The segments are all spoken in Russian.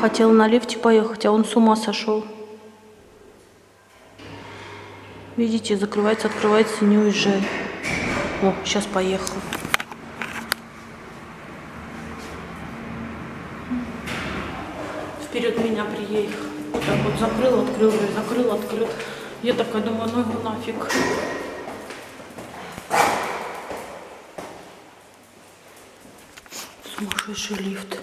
хотел на лифте поехать, а он с ума сошел. Видите, закрывается, открывается, не уезжай. О, сейчас поехал. Вперед меня приехал. Вот так вот закрыл, открыл, закрыл, открыл. Я такая думаю, ну его нафиг. Сумасшедший лифт.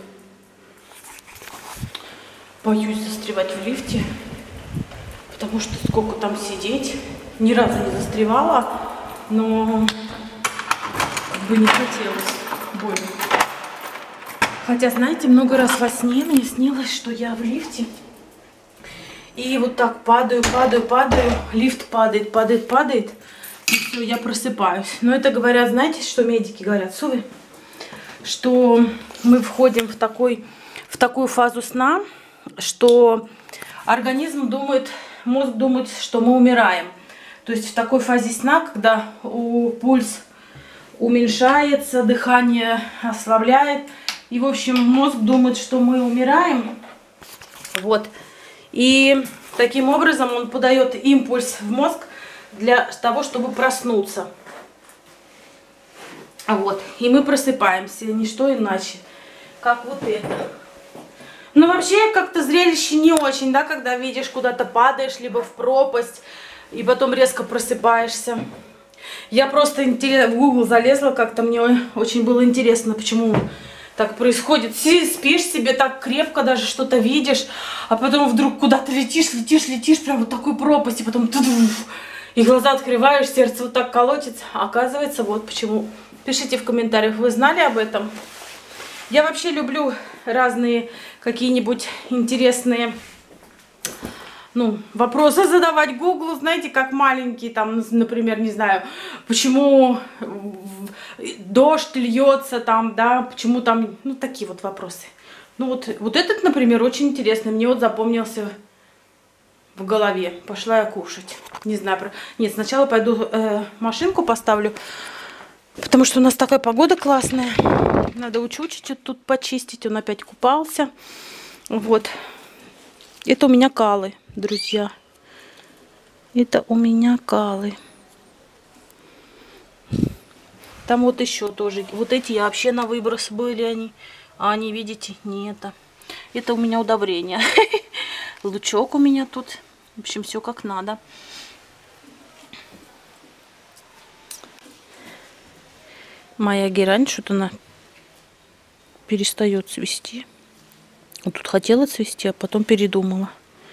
Боюсь застревать в лифте, потому что сколько там сидеть. Ни разу не застревала, но как бы не хотелось. Больно. Хотя, знаете, много раз во сне мне снилось, что я в лифте. И вот так падаю, лифт падает, падает. И все, я просыпаюсь. Но это говорят, знаете, что медики говорят, Сувы? Что мы входим в такую фазу сна, что организм думает, мозг думает, что мы умираем. То есть в такой фазе сна, когда пульс уменьшается, дыхание ослабляет, и, в общем, мозг думает, что мы умираем. Вот. И таким образом он подает импульс в мозг для того, чтобы проснуться. Вот. И мы просыпаемся, ни что иначе, как вот это. Ну, вообще, как-то зрелище не очень, да, когда видишь, куда-то падаешь, либо в пропасть, и потом резко просыпаешься. Я просто в Google залезла, как-то мне очень было интересно, почему так происходит. Спишь себе так крепко, даже что-то видишь, а потом вдруг куда-то летишь, прям вот такой пропасть, и потом и глаза открываешь, сердце вот так колотится. Оказывается, вот почему. Пишите в комментариях, вы знали об этом? Я вообще люблю разные какие-нибудь интересные, ну, вопросы задавать Гуглу, знаете, как маленькие, там, например, не знаю, почему дождь льется там, да, почему там, ну, такие вот вопросы. Ну, вот этот, например, очень интересный, мне вот запомнился в голове. Пошла я кушать. Не знаю, нет, сначала пойду машинку поставлю, потому что у нас такая погода классная. Надо учучить тут почистить, он опять купался. Вот. Это у меня калы, друзья. Это у меня калы. Там вот еще тоже. Вот эти вообще на выброс были они. А они, видите, не это. Это у меня удобрение. Лучок у меня тут. В общем, все как надо. Моя герань, что-то она перестает цвести. Вот тут хотела цвести, а потом передумала.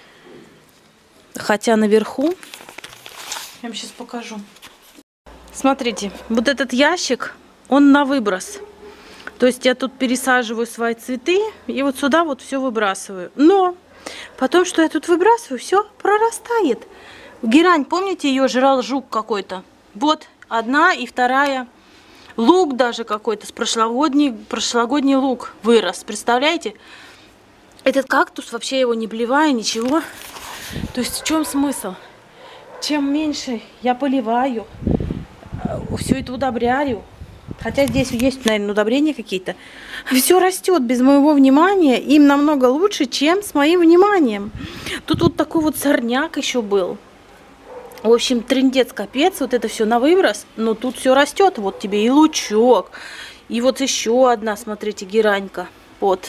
Хотя наверху, я вам сейчас покажу. Смотрите, вот этот ящик, он на выброс. То есть я тут пересаживаю свои цветы и вот сюда вот все выбрасываю. Но потом, что я тут выбрасываю, все прорастает. Герань, помните, ее жрал жук какой-то? Вот одна и вторая. Лук даже какой-то, с прошлогодний лук вырос. Представляете? Этот кактус, вообще его не поливаю, ничего. То есть в чем смысл? Чем меньше я поливаю, все это удобряю. Хотя здесь есть, наверное, удобрения какие-то. Все растет без моего внимания. Им намного лучше, чем с моим вниманием. Тут вот такой вот сорняк еще был. В общем, трындец, капец, вот это все на выброс, но тут все растет. Вот тебе и лучок, и вот еще одна, смотрите, геранька. Вот.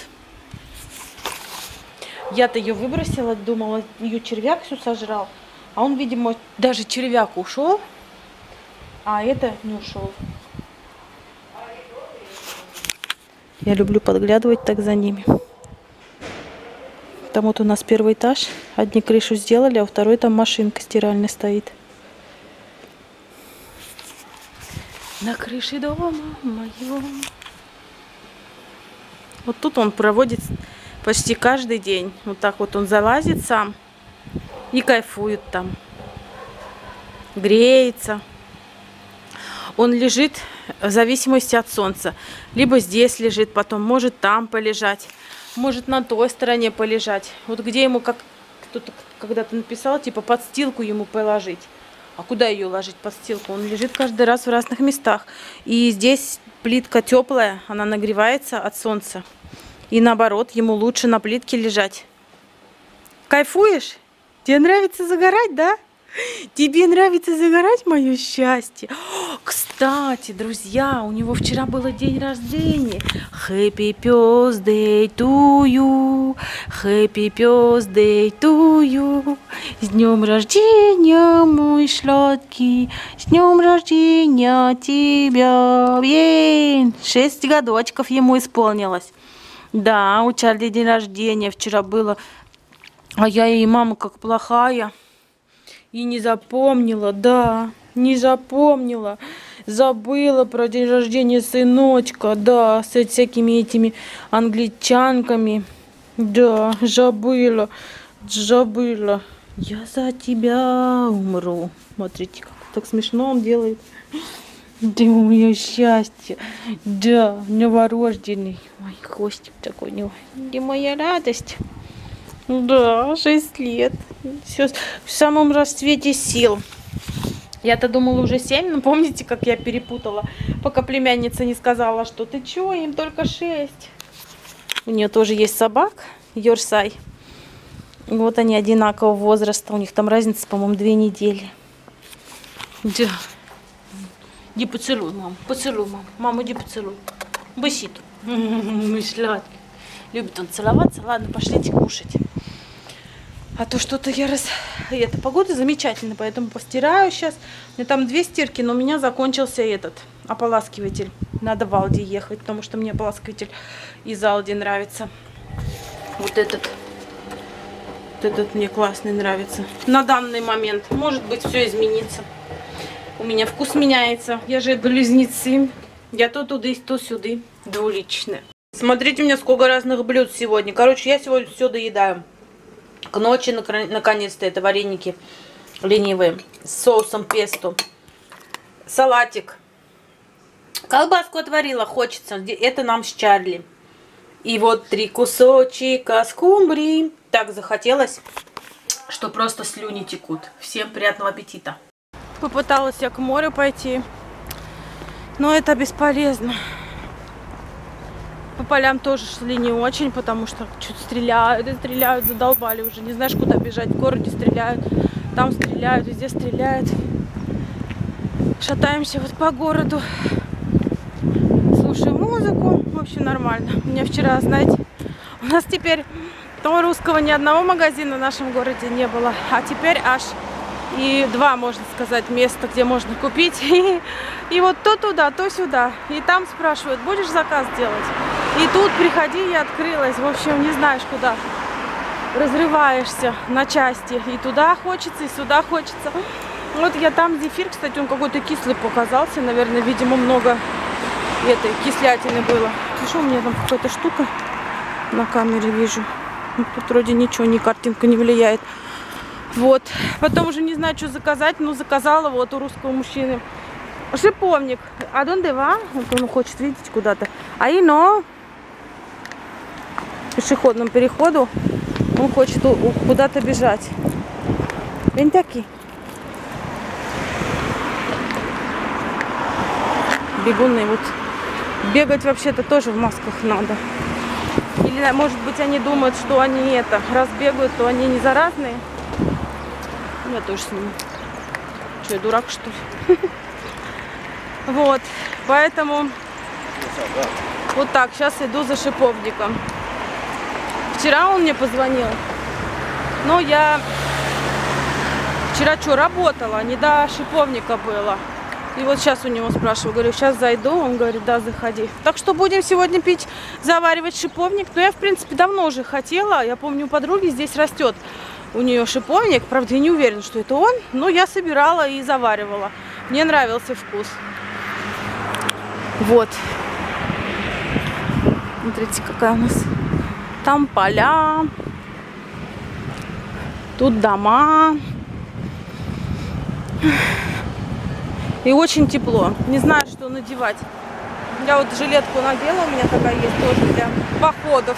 Я-то ее выбросила, думала, ее червяк все сожрал. А он, видимо, даже червяк ушел, а это не ушел. Я люблю подглядывать так за ними. Там вот у нас первый этаж. Одни крышу сделали, а второй там машинка стиральная стоит. На крыше дома моем. Вот тут он проводит почти каждый день. Вот так вот он залазит сам и кайфует там. Греется. Он лежит в зависимости от солнца. Либо здесь лежит, потом может там полежать. Может на той стороне полежать. Вот где ему, как кто-то когда-то написал, типа подстилку ему положить. А куда ее ложить, подстилку? Он лежит каждый раз в разных местах. И здесь плитка теплая, она нагревается от солнца. И наоборот, ему лучше на плитке лежать. Кайфуешь? Тебе нравится загорать, да? Тебе нравится загорать, мое счастье? Кстати, друзья, у него вчера был день рождения. Happy birthday to you. Happy birthday to you. С днем рождения, мой сладкий. С днем рождения тебя. 6 годочков ему исполнилось. Да, у Чарли день рождения вчера было. А я ей, мама, как плохая. И не запомнила, да, не запомнила. Забыла про день рождения сыночка, да, с всякими этими англичанками. Да, забыла. Я за тебя умру. Смотрите, как так смешно он делает. Да, у меня счастье. Да, новорожденный. Ой, хвостик такой у него. Где моя радость? Да, 6 лет. Все в самом расцвете сил. Я-то думала уже 7, но помните, как я перепутала, пока племянница не сказала, что ты чё, им только 6. У нее тоже есть собак, Йоркшир. Вот они одинакового возраста, у них там разница, по-моему, 2 недели. Да. Иди поцелуй, маму, поцелуй, маму. Маму, иди поцелуй. Бысит. Мой сладкий. Любит он целоваться. Ладно, пошлите кушать. А то что-то эта погода замечательная, поэтому постираю сейчас. У меня там 2 стирки, но у меня закончился этот ополаскиватель. Надо в Алди ехать, потому что мне ополаскиватель из Алди нравится. Вот этот мне классный нравится. На данный момент. Может быть, все изменится. У меня вкус меняется. Я же близнецы. Я то туда, то сюда. Двуличная. Смотрите, у меня сколько разных блюд сегодня. Короче, я сегодня все доедаю. К ночи, наконец-то, это вареники ленивые с соусом песто. Салатик. Колбаску отварила, хочется. Это нам с Чарли. И вот 3 кусочка скумбрии. Так захотелось, что просто слюни текут. Всем приятного аппетита. Попыталась я к морю пойти, но это бесполезно. По полям тоже шли не очень, потому что что-то стреляют и стреляют, задолбали уже. Не знаешь, куда бежать. В городе стреляют, там стреляют, везде стреляют. Шатаемся вот по городу. Слушаю музыку. В общем, нормально. У меня вчера, знаете, у нас теперь то русского ни одного магазина в нашем городе не было, а теперь аж и 2, можно сказать, места, где можно купить. И вот то туда, то сюда. И там спрашивают, будешь заказ делать? И тут приходи, я открылась. В общем, не знаешь, куда. Разрываешься на части. И туда хочется, и сюда хочется. Вот я там зефир, кстати, он какой-то кислый показался. Наверное, видимо, много этой кислятины было. И что у меня там какая-то штука на камере вижу. Тут вроде ничего, ни картинка не влияет. Вот. Потом уже не знаю, что заказать, но заказала вот у русского мужчины шиповник. А донde va? Вот он хочет видеть куда-то. Айно. Пешеходному переходу. Он хочет куда-то бежать. Вентяки. Бегуны. Вот. Бегать вообще-то тоже в масках надо. Или, может быть, они думают, что они раз бегают, то они не заразные. Я тоже сниму. Что, я дурак, что ли? Вот. Поэтому вот так. Сейчас иду за шиповником. Вчера он мне позвонил. Но я вчера что, работала, не до шиповника было. И вот сейчас у него спрашиваю, говорю, сейчас зайду. Он говорит, да, заходи. Так что будем сегодня пить, заваривать шиповник. Но я, в принципе, давно уже хотела. Я помню, у подруги здесь растет у нее шиповник. Правда, я не уверена, что это он. Но я собирала и заваривала. Мне нравился вкус. Вот. Смотрите, какая у нас. Там поля. Тут дома. И очень тепло. Не знаю, что надевать. Я вот жилетку надела, у меня такая есть тоже для походов.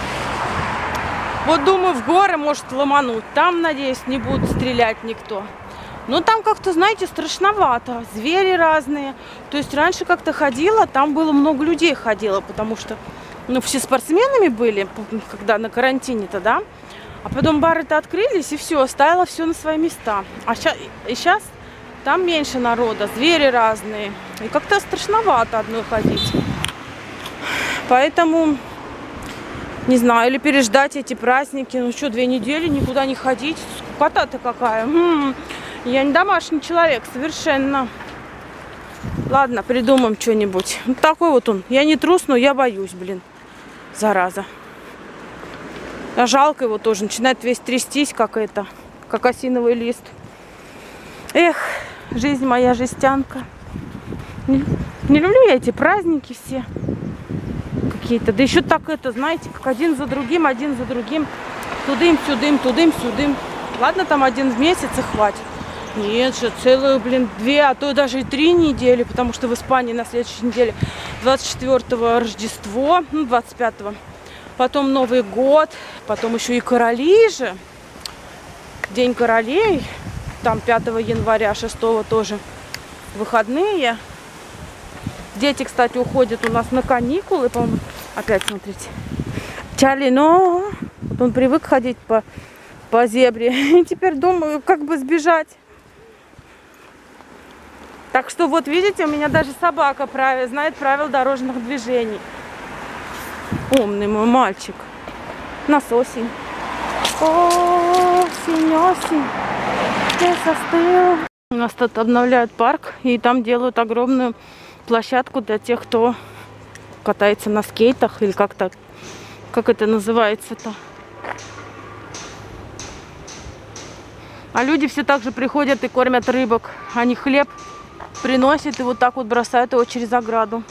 Вот думаю, в горы может ломануть. Там, надеюсь, не будут стрелять никто. Но там как-то, знаете, страшновато. Звери разные. То есть раньше как-то ходила, там было много людей ходило, потому что ну, все спортсменами были, когда на карантине-то, да. А потом бары-то открылись, и все, оставило все на свои места. А сейчас там меньше народа, звери разные. И как-то страшновато одной ходить. Поэтому, не знаю, или переждать эти праздники. Ну что, 2 недели никуда не ходить. Скукота-то какая. Я не домашний человек совершенно. Ладно, придумаем что-нибудь. Вот такой вот он. Я не трус, но я боюсь, блин. Зараза. А жалко его тоже. Начинает весь трястись, как осиновый лист. Эх, жизнь моя жестянка. Не люблю я эти праздники все. Какие-то. Да еще так знаете, как один за другим. Тудым-сюдым, тудым-сюдым. Ладно, там 1 в месяц и хватит. Нет же, целую, 2, а то даже и 3 недели, потому что в Испании на следующей неделе 24-го Рождество, 25-го, потом Новый год, потом еще и короли же, День королей, там 5 января, 6-го тоже выходные. Дети, кстати, уходят у нас на каникулы, по-моему, опять смотрите. Чарли, но вот он привык ходить по зебре, и теперь думаю, как бы сбежать. Так что вот видите, у меня даже собака знает правила дорожных движений. Умный мой мальчик. Насосень. Осень, ты состыл. У нас тут обновляют парк, и там делают огромную площадку для тех, кто катается на скейтах, или как это называется-то. А люди все так же приходят и кормят рыбок. Они хлеб приносят и вот так вот бросают его через ограду.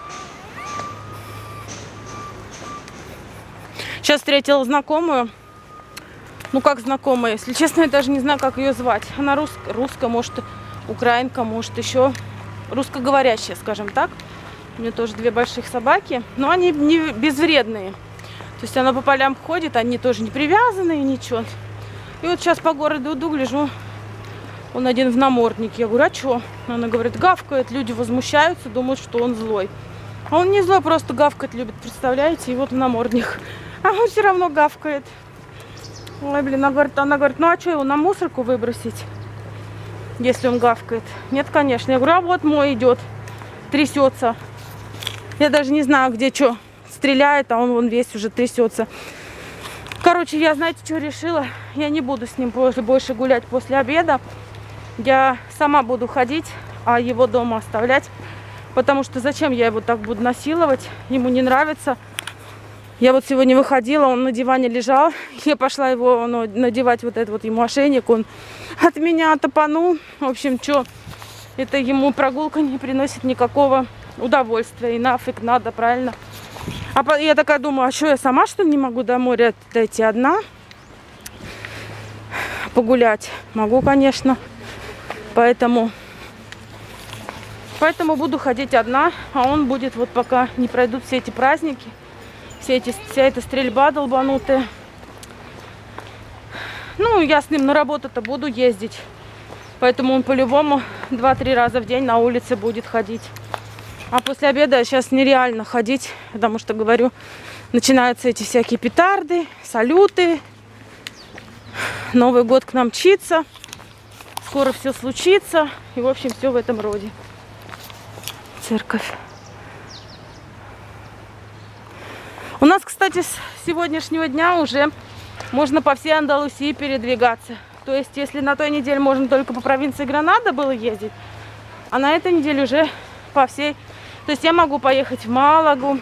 Сейчас встретила знакомую. Ну как знакомая, если честно, я даже не знаю, как ее звать. Она русская, может, украинка, может, еще русскоговорящая, скажем так. У нее тоже 2 больших собаки, но они не безвредные. То есть она по полям ходит, они тоже не привязанные, ничего. И вот сейчас по городу иду, гляжу, он один в наморднике. Я говорю, а что? Она говорит, гавкает, люди возмущаются, думают, что он злой. А он не злой, просто гавкать любит, представляете? И вот намордник. А он все равно гавкает. Ой, блин, она говорит, ну а что, его на мусорку выбросить, если он гавкает? Нет, конечно. Я говорю, а вот мой идет, трясется. Я даже не знаю, где что стреляет, а он вон весь уже трясется. Короче, я, знаете, что решила? Я не буду с ним больше гулять после обеда. Я сама буду ходить, а его дома оставлять. Потому что зачем я его так буду насиловать? Ему не нравится. Я вот сегодня выходила, он на диване лежал. Я пошла его надевать вот этот вот ему ошейник. Он от меня топанул. В общем, что, это ему прогулка не приносит никакого удовольствия. И нафиг надо, правильно? А я такая думаю, а что, я сама что ли не могу до моря дойти одна? Погулять могу, конечно. Поэтому буду ходить одна. А он будет, вот пока не пройдут все эти праздники, вся эта стрельба долбанутая. Ну, я с ним на работу-то буду ездить. Поэтому он по-любому 2-3 раза в день на улице будет ходить. А после обеда сейчас нереально ходить, потому что, говорю, начинаются эти всякие петарды, салюты. Новый год к нам мчится. Скоро все случится. И, в общем, все в этом роде. Церковь. У нас, кстати, с сегодняшнего дня уже можно по всей Андалусии передвигаться. То есть, если на той неделе можно только по провинции Гранада было ездить, а на этой неделе уже по всей... То есть я могу поехать в Малагу.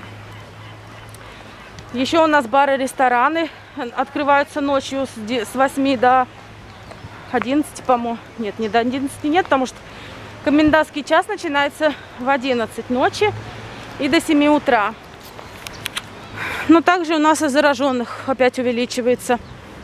Еще у нас бары, рестораны открываются ночью с 8 до 11, по-моему. Нет, не до 11 нет, потому что комендантский час начинается в 11 ночи и до 7 утра. Но также у нас и зараженных опять увеличивается.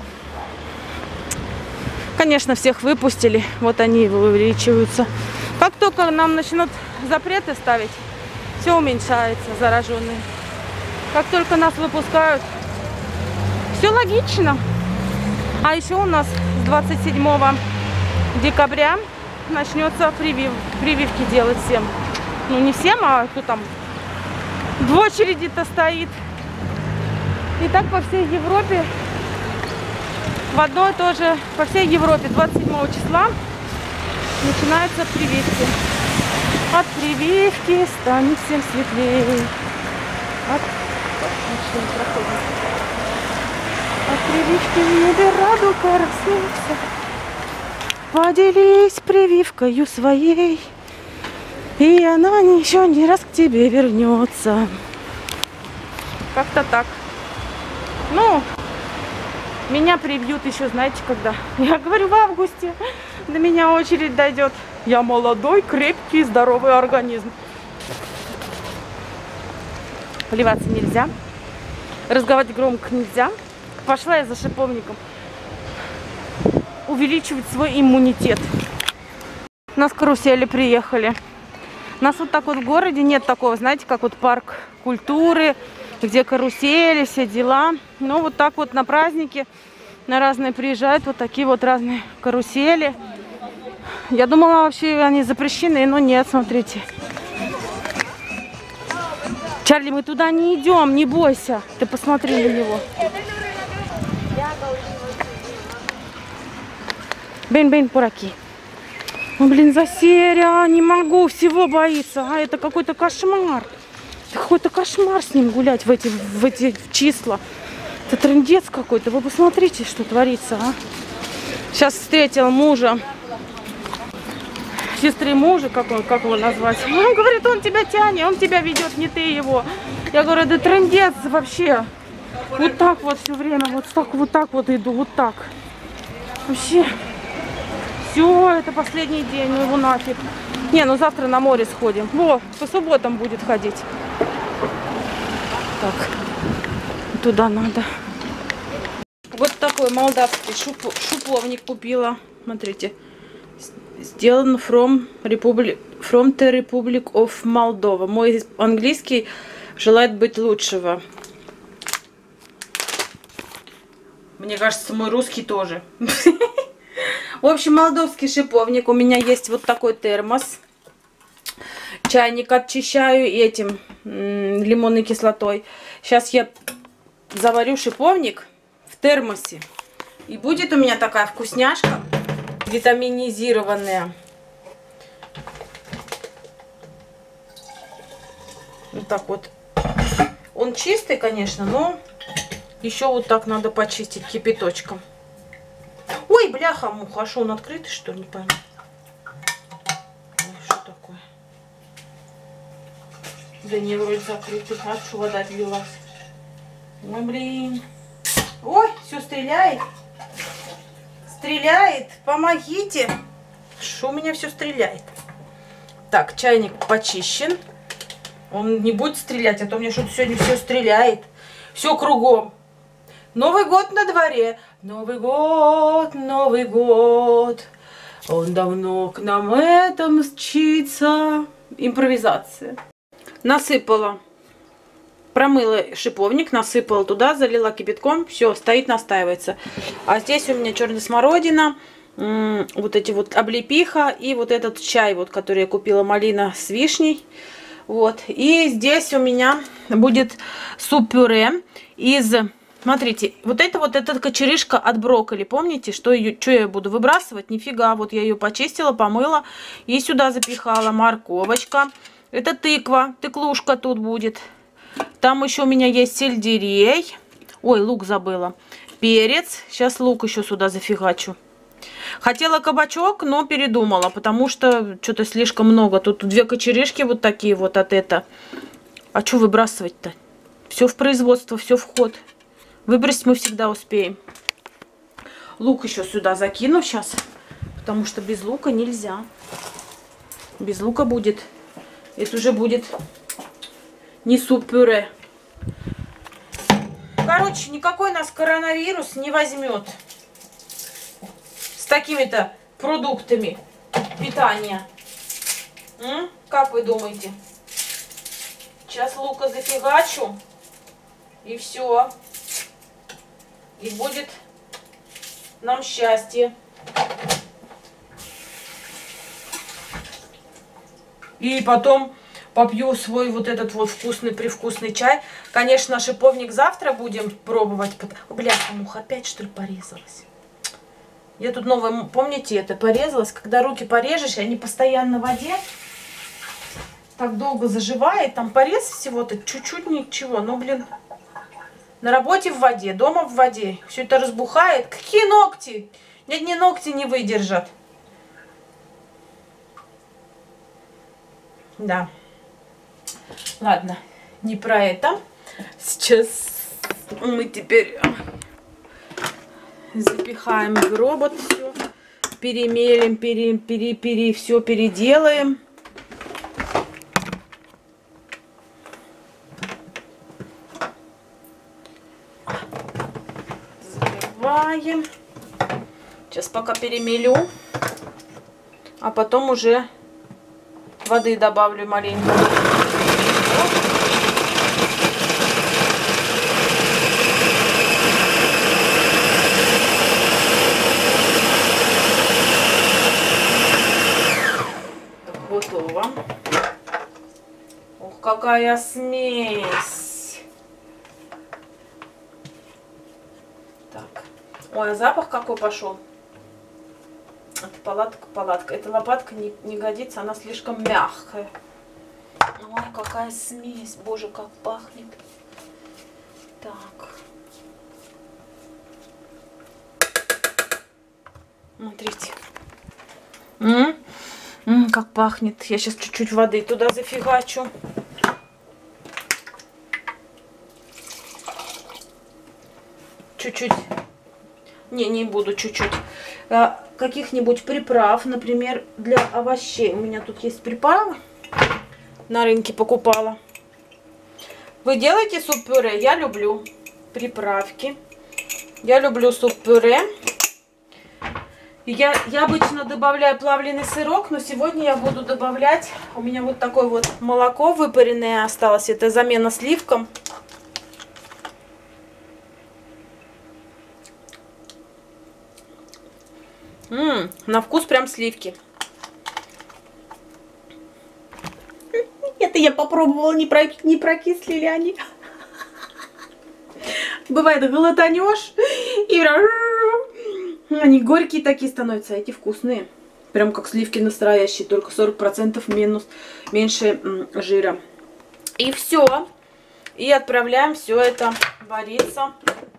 Конечно, всех выпустили, вот они увеличиваются. Как только нам начнут запреты ставить, все уменьшается, зараженные. Как только нас выпускают, все логично. А еще у нас с 27 декабря начнется прививки делать всем. Ну не всем, а кто там в очереди-то стоит. И так по всей Европе, в одно и то же, по всей Европе 27 числа начинаются прививки. От прививки станет всем светлее. От прививки в небе радуга рассеется. Поделись прививкою своей, и она еще не раз к тебе вернется. Как-то так. Ну, меня привьют еще, знаете, когда? Я говорю, в августе до меня очередь дойдет. Я молодой, крепкий, здоровый организм. Плеваться нельзя. Разговаривать громко нельзя. Пошла я за шиповником. Увеличивать свой иммунитет. На карусели приехали. У нас вот так вот в городе нет такого, знаете, как вот парк культуры, где карусели, все дела. Но вот так вот на праздники на разные приезжают вот такие вот разные карусели. Я думала, вообще они запрещены, но нет, смотрите. Чарли, мы туда не идем, не бойся. Ты посмотри на него. Бен-бен, пураки. Ну, блин, засеря, не могу, всего боится. А это какой-то кошмар. Это какой-то кошмар с ним гулять в эти числа. Это трындец какой-то. Вы посмотрите, что творится, а. Сейчас встретил мужа. Сестры мужа, как его назвать? Он говорит, он тебя тянет, он тебя ведет, не ты его. Я говорю, да трындец вообще. Вот так вот все время, вот так вот иду, вот так. Вообще. Все, это последний день, ну его нафиг. Не, ну завтра на море сходим. Во, по субботам будет ходить. Так, туда надо. Вот такой молдавский шиповник купила. Смотрите. Сделан from the Republic of Moldova. Мой английский желает быть лучшего. Мне кажется, мой русский тоже. В общем, молдавский шиповник. У меня есть вот такой термос. Чайник очищаю этим лимонной кислотой. Сейчас я заварю шиповник в термосе. И будет у меня такая вкусняшка. Витаминизированная. Вот так вот. Он чистый, конечно, но еще вот так надо почистить кипяточком. Ой, бляха-муха, а что, он открытый, что ли, не пойму. Ой, что такое? Да не, вроде закрытый. А что вода лилась? Ой, блин. Ой, все стреляет. Стреляет, помогите. Что у меня все стреляет? Так, чайник почищен. Он не будет стрелять, а то у меня что-то сегодня все стреляет. Все кругом. Новый год на дворе. Новый год, Новый год. Он давно к нам это мчится. Импровизация. Насыпала. Промыла шиповник, насыпала туда, залила кипятком, все, стоит, настаивается. А здесь у меня черная смородина, вот эти вот облепиха и вот этот чай, вот, который я купила, малина с вишней. Вот. И здесь у меня будет суп-пюре из, смотрите, вот эта кочерышка от брокколи, помните, что я буду выбрасывать? Нифига, вот я ее почистила, помыла и сюда запихала. Морковочка, это тыква, тыклушка тут будет. Там еще у меня есть сельдерей. Ой, лук забыла. Перец. Сейчас лук еще сюда зафигачу. Хотела кабачок, но передумала, потому что что-то слишком много. Тут две кочерышки вот такие вот от это. А что выбрасывать-то? Все в производство, все в ход. Выбросить мы всегда успеем. Лук еще сюда закину сейчас, потому что без лука нельзя. Без лука будет. Это уже будет... не суп-пюре. Короче, никакой нас коронавирус не возьмет с такими-то продуктами питания. Как вы думаете? Сейчас лука зафигачу. И все. И будет нам счастье. И потом попью свой вот этот вот вкусный-привкусный чай. Конечно, шиповник завтра будем пробовать. Бля, муха опять что ли порезалась? Я тут новое, помните, это порезалась. Когда руки порежешь, они постоянно в воде. Так долго заживает. Там порез всего-то чуть-чуть ничего. Ну, блин. На работе в воде, дома в воде. Все это разбухает. Какие ногти? Нет, ни ногти не выдержат. Да. Ладно, не про это. Сейчас мы теперь запихаем в робот все. Перемелим, все переделаем. Заливаем. Сейчас пока перемелю, а потом уже воды добавлю маленько. Готово. Ох, какая смесь. Так. Ой, а запах какой пошел. Это палатка. Эта лопатка не годится, она слишком мягкая. Ой, какая смесь. Боже, как пахнет. Так. Смотрите. Как пахнет. Я сейчас чуть-чуть воды туда зафигачу. Чуть-чуть. Не буду чуть-чуть. Каких-нибудь приправ, например, для овощей. У меня тут есть приправы. На рынке покупала. Вы делаете суп-пюре? Я люблю приправки. Я люблю суп-пюре. Я обычно добавляю плавленый сырок, но сегодня я буду добавлять... У меня вот такое вот молоко выпаренное осталось. Это замена сливкам. На вкус прям сливки. Это я попробовала, не прокисли ли они. Бывает, глотанешь и они горькие такие становятся, а эти вкусные. Прям как сливки настоящие, только 40% меньше жира. И все. И отправляем все это вариться.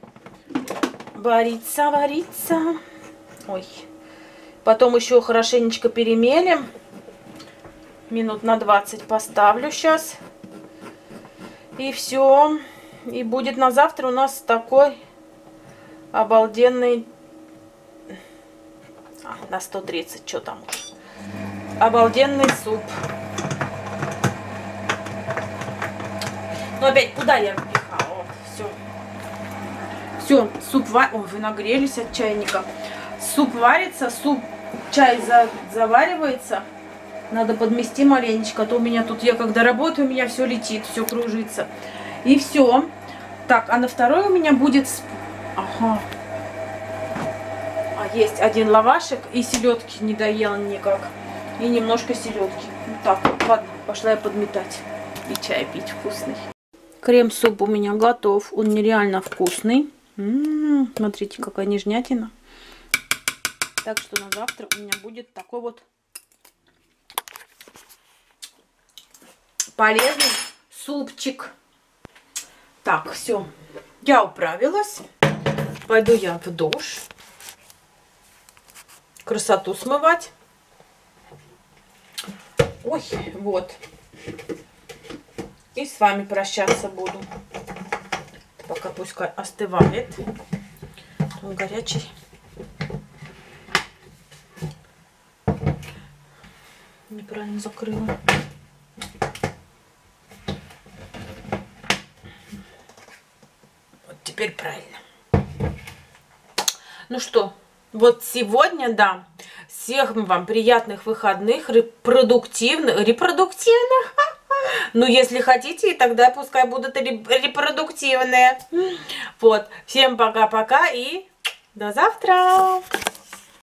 Вариться. Ой. Потом еще хорошенечко перемелим. Минут на 20 поставлю сейчас. И все. И будет на завтра у нас такой обалденный... на 130, что там уж. Обалденный суп. Ну опять, куда я впихала? Вот, все. Все, суп варится. Ой, вы нагрелись от чайника. Суп варится, чай заваривается. Надо подмести маленечко, а то у меня тут, я когда работаю, у меня все летит, все кружится. И все. Так, а на второй у меня будет... Ага. Есть один лавашек, и селедки не доела никак. И немножко селедки. Ну так, ладно, пошла я подметать. И чай пить вкусный. Крем-суп у меня готов. Он нереально вкусный. Смотрите, какая нежнятина. Так что на завтра у меня будет такой вот полезный супчик. Так, все. Я управилась. Пойду я в душ. Красоту смывать. Ой, вот. И с вами прощаться буду. Пока пускай остывает. Он горячий. Неправильно закрыла. Вот теперь правильно. Ну что, вот сегодня, да, всех вам приятных выходных, репродуктивных. Ну, если хотите, тогда пускай будут репродуктивные. Вот, всем пока-пока и до завтра.